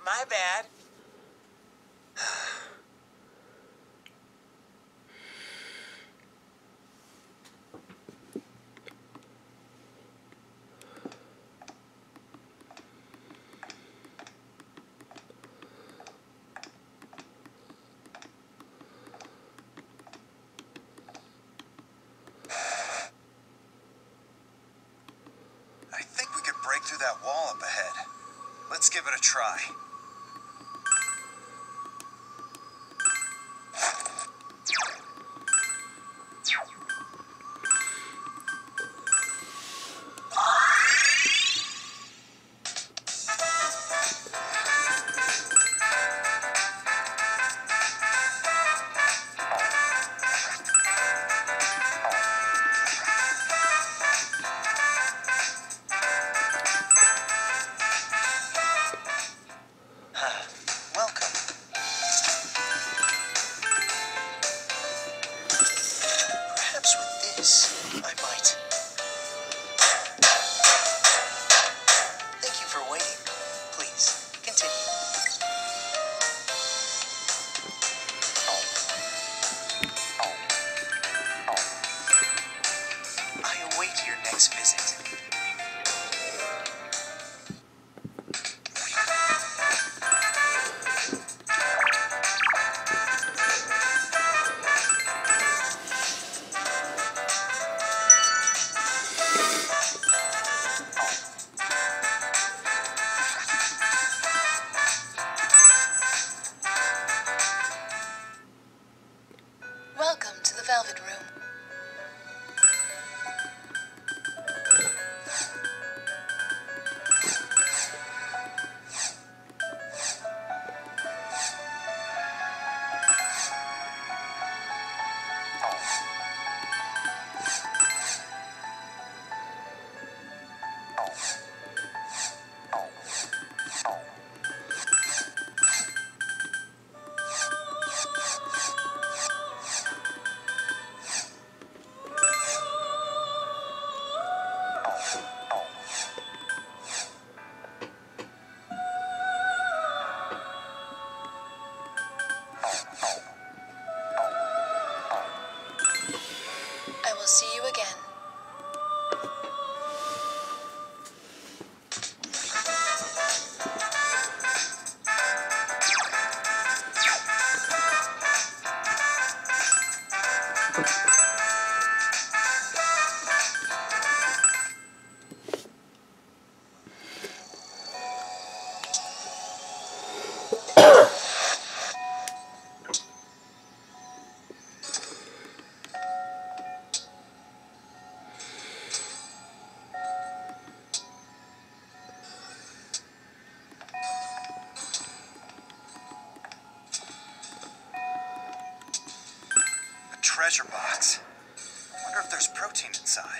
My bad. I think we could break through that wall up ahead. Let's give it a try. Welcome. Perhaps with this, I might. Thank you for waiting. Please, continue. I await your next visit. Welcome to the Velvet Room. I will see you again. A treasure box. Wonder if there's protein inside.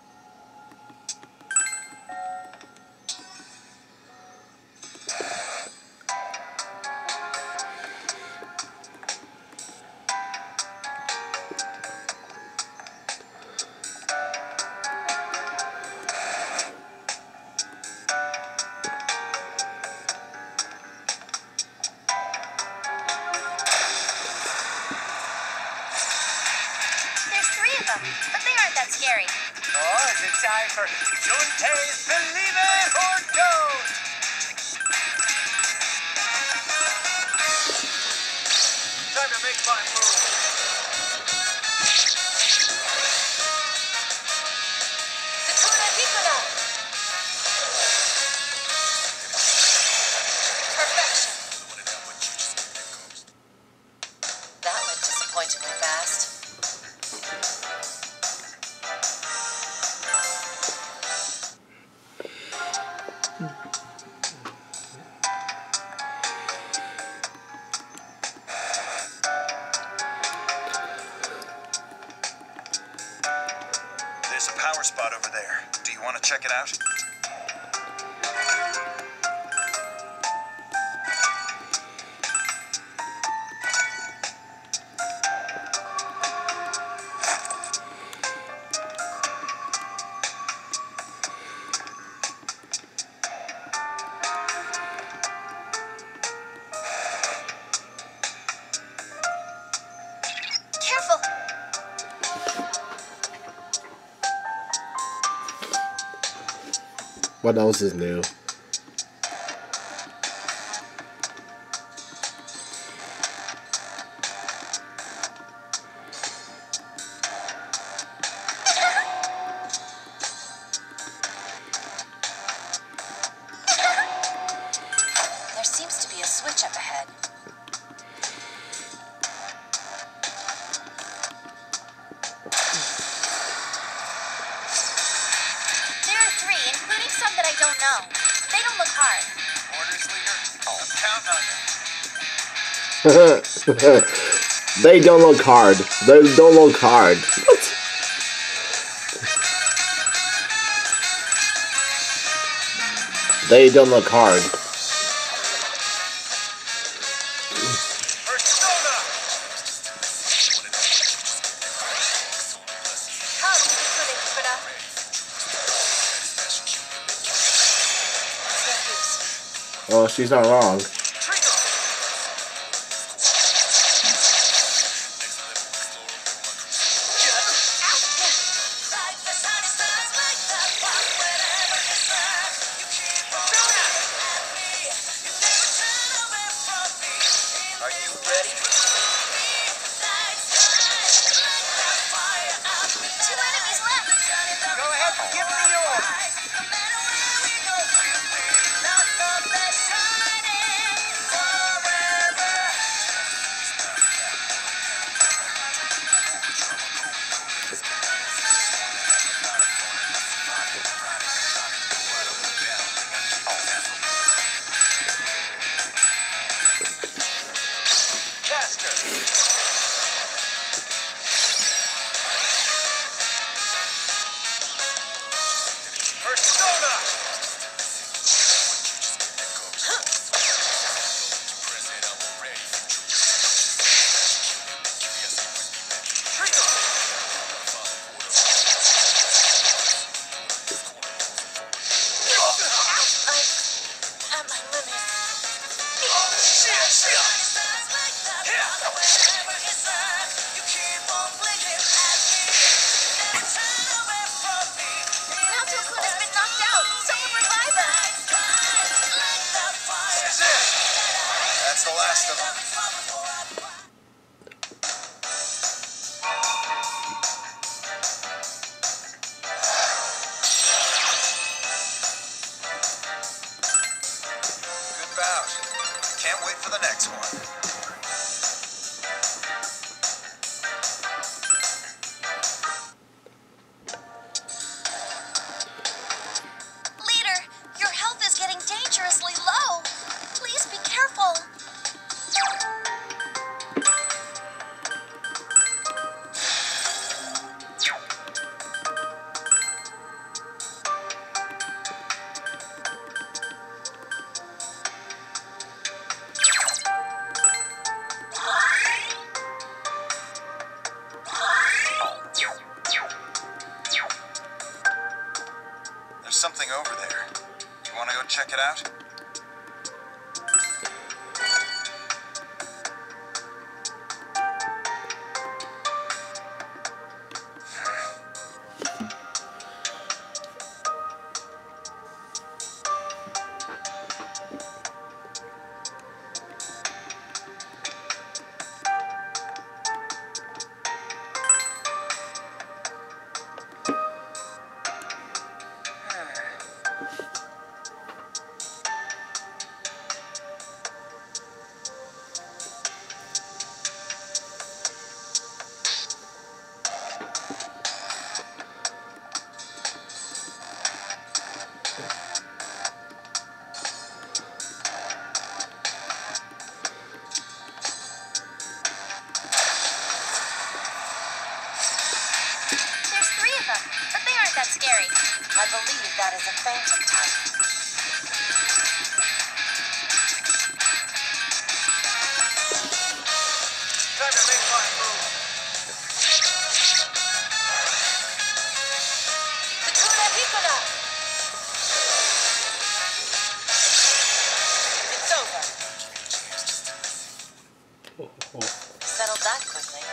There's 3 of them, but they aren't that scary. Oh, is it time for Junte's Believe It or Don't? Time to make my move. Hakuna Hikuna! Perfection. That went disappointingly fast. There's a power spot over there. Do you want to check it out? What else is new? There seems to be a switch up ahead. There are 3, including some that I don't know. They don't look hard. Orders, leader. I'm counting on you. They don't look hard. They don't look hard. What? They don't look hard. Persona! Come, Kitsune Hikuna. What's their use? Oh, she's not wrong. Trigo! Are you ready? 2 enemies left. Go ahead, give me yours. Caster. Persona! Trigo! I'm at my limit. Now Tokuna's been knocked out. Someone revive her. This is it. That's the last of them. Good bout. Can't wait for the next one. Leader, your health is getting dangerously low. Please be careful. There's something over there. You want to go check it out? There's 3 of them, but they aren't that scary. I believe that is a phantom type. Time to make my move. Kitsune Hikuna. It's over. Settled that quickly.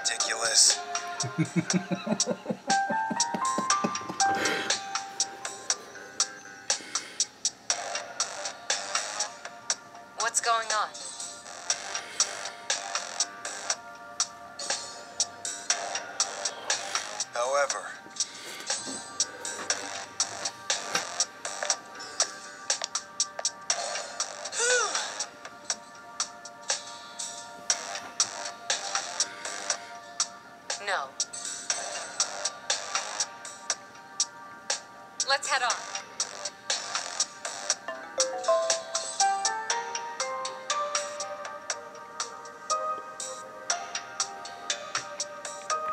ridiculous. What's going on? However, No. Let's head on.